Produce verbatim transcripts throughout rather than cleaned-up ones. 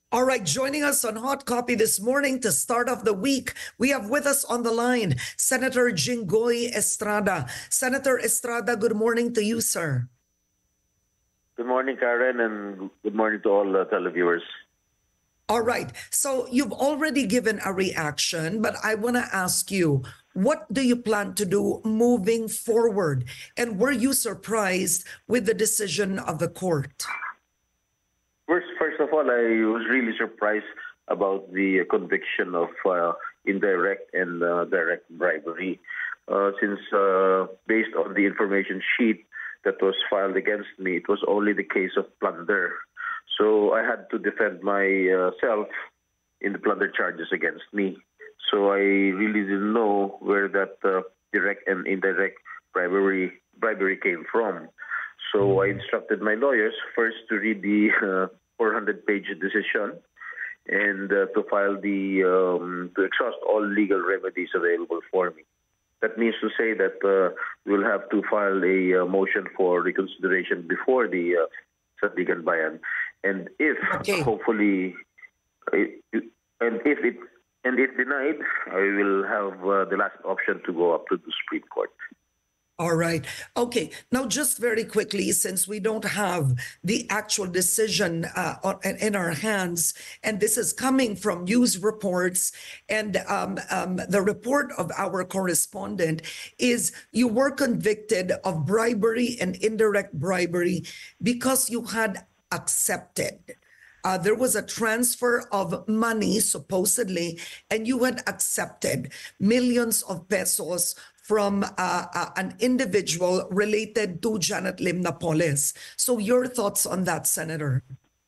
All right, joining us on Hot Copy this morning to start off the week, we have with us on the line Senator Jinggoy Estrada. Senator Estrada, good morning to you, sir. Good morning, Karen, and good morning to all uh, televiewers. All right, so you've already given a reaction, but I want to ask you, what do you plan to do moving forward? And were you surprised with the decision of the court? First, first of all, I was really surprised about the conviction of uh, indirect and uh, direct bribery, uh, since uh, based on the information sheet that was filed against me, it was only the case of plunder. So I had to defend myself in the plunder charges against me. So I really didn't know where that uh, direct and indirect bribery bribery came from. So I instructed my lawyers first to read the uh, four hundred page decision and uh, to file the, um, to exhaust all legal remedies available for me. That means to say that uh, we'll have to file a uh, motion for reconsideration before the uh, Sandigan Bayan. And if, Okay. hopefully, it, and if it, and if denied, I will have uh, the last option to go up to the Supreme Court. All right. Okay. Now, just very quickly, since we don't have the actual decision uh, on- in our hands, and this is coming from news reports and um, um, the report of our correspondent is you were convicted of bribery and indirect bribery because you had accepted. Uh, there was a transfer of money, supposedly, and you had accepted millions of pesos from uh, uh, an individual related to Janet Lim Napoles. So your thoughts on that, Senator?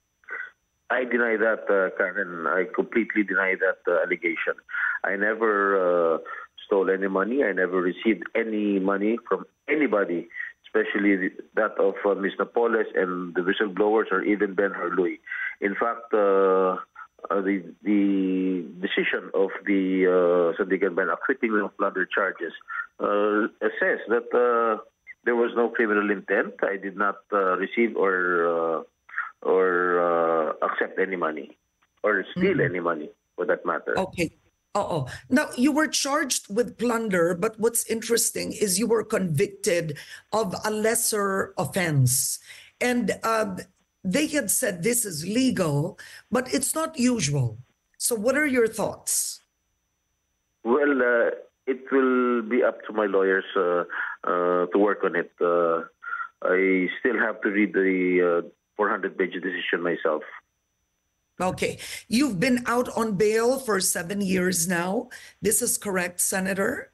I deny that, uh, Karen. I completely deny that uh, allegation. I never uh, stole any money. I never received any money from anybody, especially that of uh, Miz Napoles and the whistleblowers or even Ben Harluy. In fact, uh, uh, the the decision of the uh, Sandigan Bayan acquitting them of plunder charges uh, says that uh, there was no criminal intent. I did not uh, receive or uh, or uh, accept any money or steal any money for that matter. Okay. Oh, now you were charged with plunder, but what's interesting is you were convicted of a lesser offense. And uh, they had said this is legal, but it's not usual. So what are your thoughts? Well, uh, it will be up to my lawyers uh, uh, to work on it. Uh, I still have to read the uh, four hundred page decision myself. Okay. You've been out on bail for seven years now. This is correct, Senator?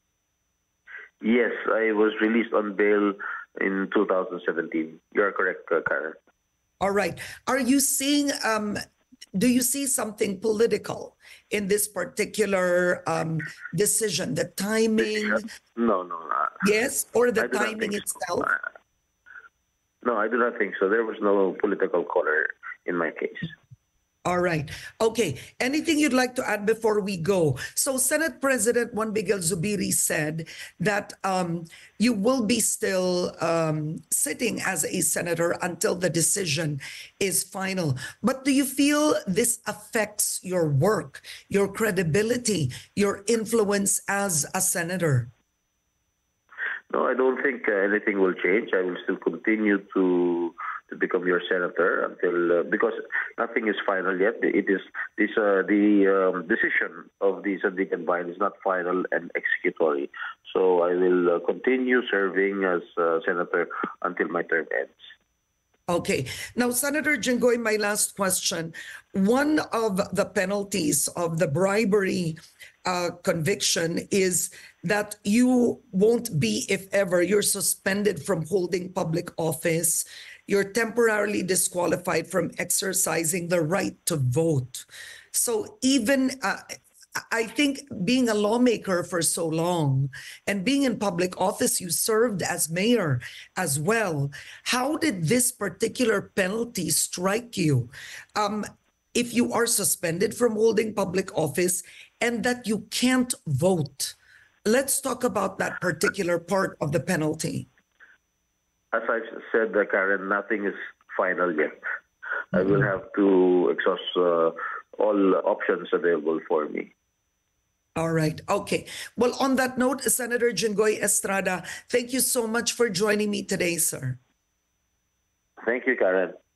Yes, I was released on bail in two thousand seventeen. You are correct, uh, Karen. All right. Are you seeing, um, do you see something political in this particular um, decision? The timing? No, no. Uh, Yes, or the I do not timing think so. itself? Uh, no, I do not think so. There was no political color in my case. All right. Okay. Anything you'd like to add before we go? So Senate President Juan Miguel Zubiri said that um, you will be still um, sitting as a senator until the decision is final. But do you feel this affects your work, your credibility, your influence as a senator? No, I don't think uh, anything will change. I will still continue to to become your senator until uh, because nothing is final yet. It is this uh, the um, decision of the Sandigan Bayan is not final and executory. So I will uh, continue serving as uh, senator until my term ends. Okay. Now, Senator Jinggoy, my last question. One of the penalties of the bribery uh, conviction is that you won't be, if ever, you're suspended from holding public office. You're temporarily disqualified from exercising the right to vote. So even uh, I think being a lawmaker for so long and being in public office, you served as mayor as well. How did this particular penalty strike you? Um, if you are suspended from holding public office and that you can't vote, let's talk about that particular part of the penalty. As I said, uh, Karen, nothing is final yet. I will have to exhaust uh, all options available for me. All right. Okay. Well, on that note, Senator Jinggoy Estrada, thank you so much for joining me today, sir. Thank you, Karen.